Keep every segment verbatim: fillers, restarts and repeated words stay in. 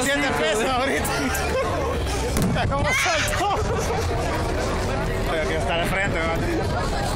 siente el peso ahorita. ¿Cómo saltó? Pero quiero estar al frente, ¿no?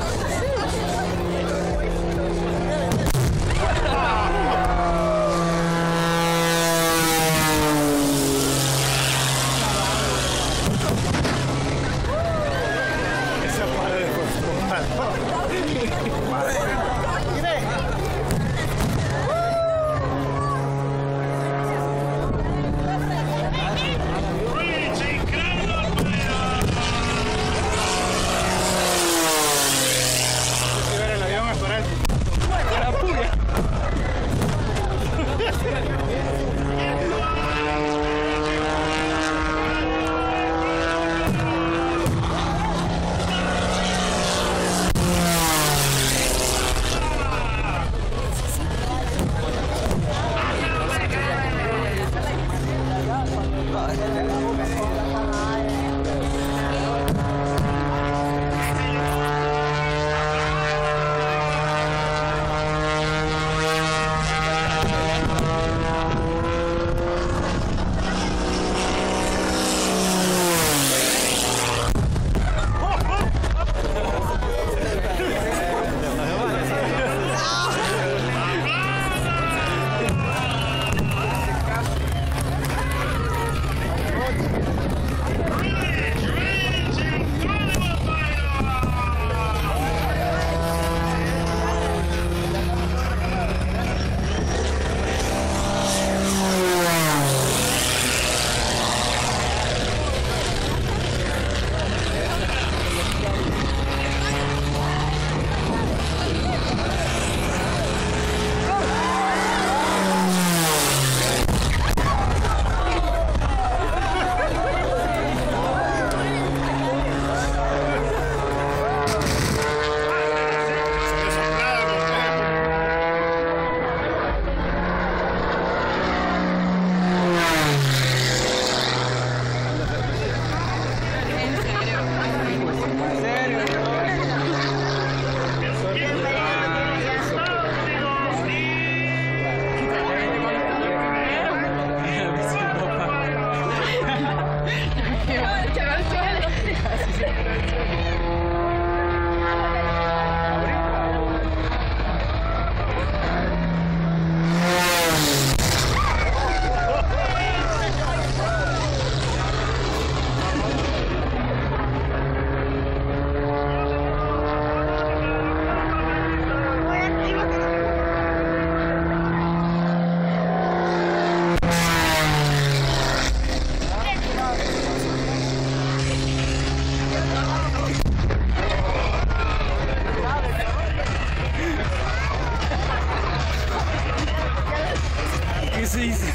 Sí, sí.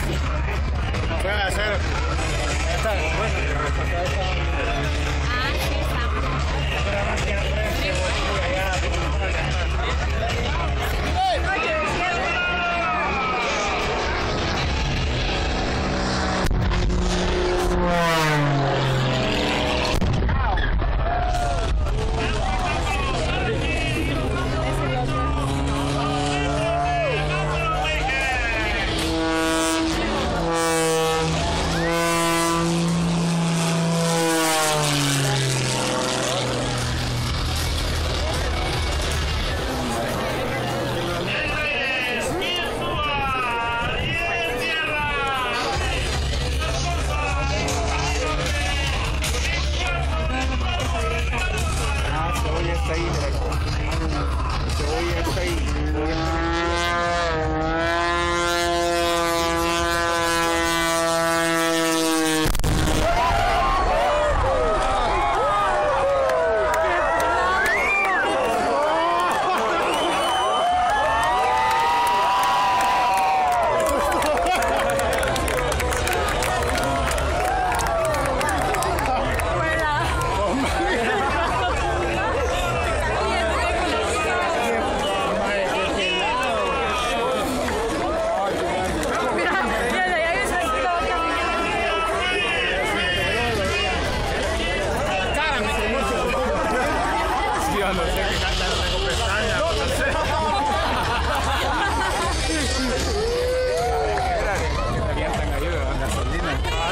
Pueden hacer. Está bueno. Ah, sí,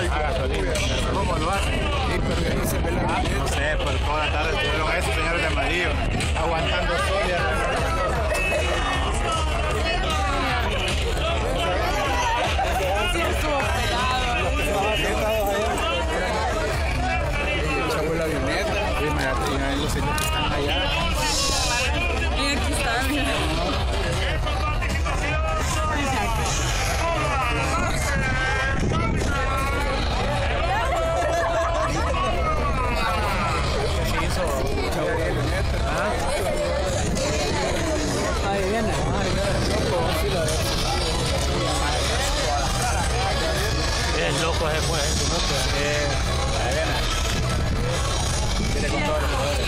A gasolina. ¿Pero cómo lo hacen? Sí, pero ya no se ve la Ah, billeta. no sé, por toda la tarde estuvieron esos señores de amarillo aguantando sol y Sí, estuvo pelado. Echamos la avioneta. Imagínate, ya los señores que están allá. Y aquí está, mira. Ahí viene, ahí viene. es loco ese pues, ese loco. Eh, ahí viene. Viene con todos los poderes.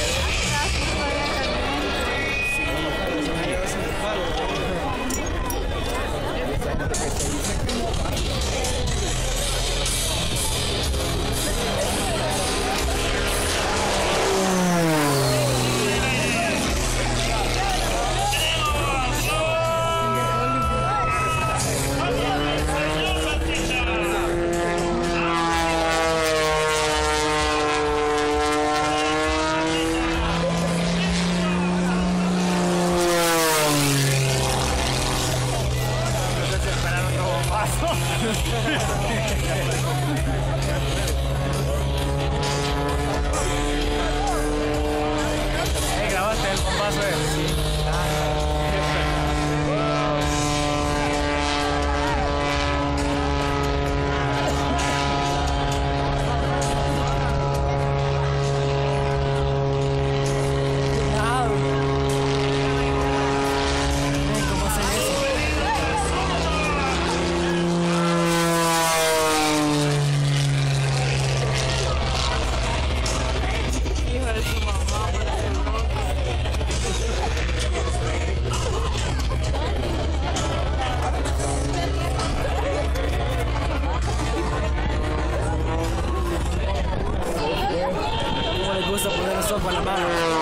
Eh, grabaste el bombazo ese. Hijo de su mamá, parece loco. ¿Cómo les gusta poner sopa en la mano?